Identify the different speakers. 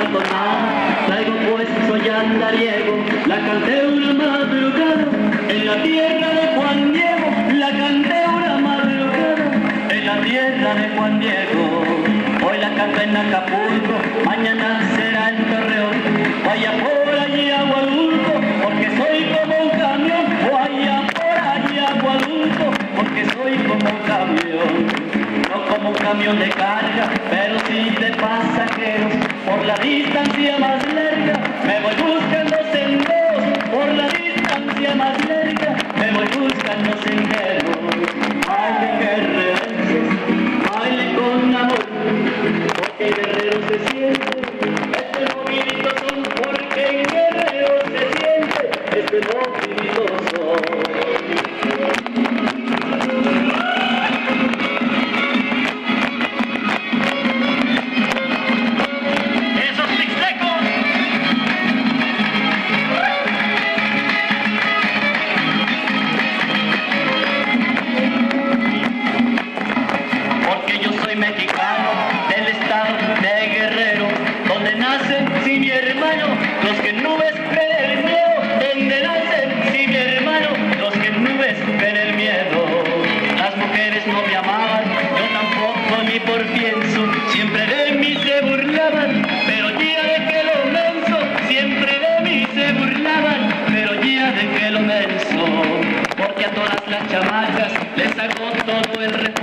Speaker 1: canto nada, traigo puesto ya andariego, la canté una madrugada, en la tierra de Juan Diego, la canté una madrugada, en la tierra de Juan Diego. Hoy la canto en Acapulco, mañana será en Torreón, vaya por allí a Hualulco, porque soy como un camión, vaya por allí a Hualulco, porque soy como un camión. No como un camión de carga, pero sí de pasajeros. Por la distancia más larga, me voy buscando senderos. Por la distancia más larga, me voy buscando senderos. Baile guerrerenses, baile con amor, porque en Guerrero se siente este movidito son, porque en Guerrero se siente este movidito son. Mexicano del estado de Guerrero, donde nacen sí mi hermano, los que en nubes ven el miedo, donde nacen sí mi hermano, los que en nubes ven el miedo. Las mujeres no me amaban, yo tampoco ni por pienso, siempre de mí se burlaban, pero ya de que lo menso, siempre de mí se burlaban, pero ya de que lo menso, porque a todas las chamacas les hago todo el respeto.